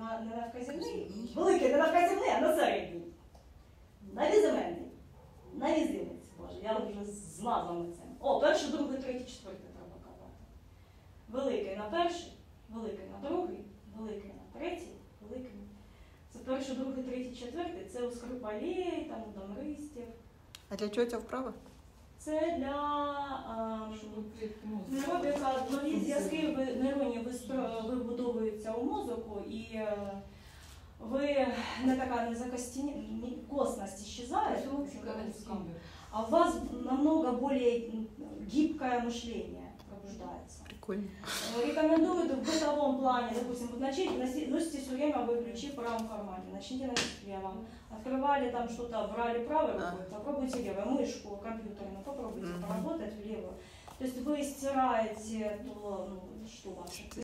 не навказівний, великий не навказівний, а на середній. На візименний. На візинець, боже, я вже з назвами цим. О, перший, другий, третій, четвертий треба казати. Великий на перший, великий на другий, великий на третій, великий. Це перший, другий, третій, четвертий, це у Скрипалей, там у Дамристів. А для чого ця вправа? Це для нейробіка, нові зв'язки нейронів вибудовуються у мозку, і ви не така не закостенела, косность исчезает, а у вас намного более гибкое мышление пробуждается. Прикольно. Рекомендую в бытовом плане, допустим, вот носите все время вы ключи в правом кармане, начните носить в левом. Открывали там что-то, брали правой рукой, попробуйте левой, мышку компьютерную, попробуйте поработать в левую. То есть вы стираете то, что ваше.